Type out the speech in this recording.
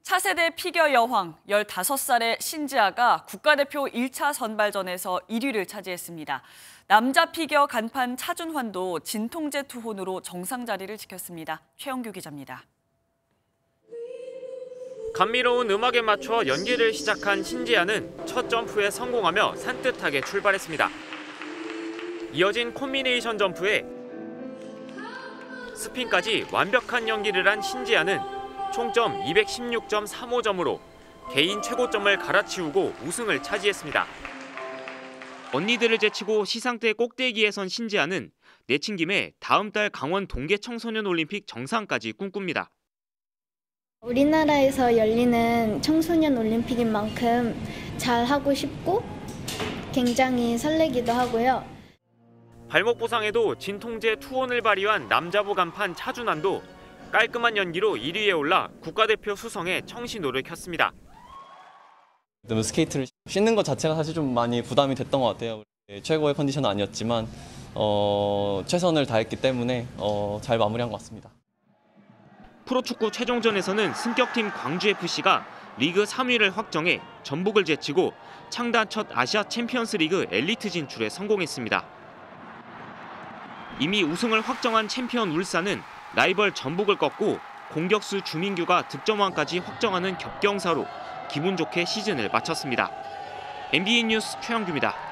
차세대 피겨 여왕 15살의 신지아가 국가대표 1차 선발전에서 1위를 차지했습니다. 남자 피겨 간판 차준환도 진통제 투혼으로 정상 자리를 지켰습니다. 최영규 기자입니다. 감미로운 음악에 맞춰 연기를 시작한 신지아는 첫 점프에 성공하며 산뜻하게 출발했습니다. 이어진 콤비네이션 점프에 스핀까지 완벽한 연기를 한 신지아는 총점 216.35점으로 개인 최고점을 갈아치우고 우승을 차지했습니다. 언니들을 제치고 시상대 꼭대기에 선 신지아는 내친 김에 다음 달 강원 동계 청소년 올림픽 정상까지 꿈꿉니다. 우리나라에서 열리는 청소년 올림픽인 만큼 잘하고 싶고 굉장히 설레기도 하고요. 발목 부상에도 진통제 투혼을 발휘한 남자부 간판 차준환도 깔끔한 연기로 1위에 올라 국가대표 수성에 청신호를 켰습니다. 스케이트를 신는 것 자체가 사실 좀 많이 부담이 됐던 것 같아요. 최고의 컨디션은 아니었지만 최선을 다했기 때문에 잘 마무리한 것 같습니다. 프로축구 최종전에서는 승격팀 광주FC가 리그 3위를 확정해 전북을 제치고 창단 첫 아시아 챔피언스 리그 엘리트 진출에 성공했습니다. 이미 우승을 확정한 챔피언 울산은 라이벌 전북을 꺾고 공격수 주민규가 득점왕까지 확정하는 겹경사로 기분 좋게 시즌을 마쳤습니다. MBN 뉴스 최영규입니다.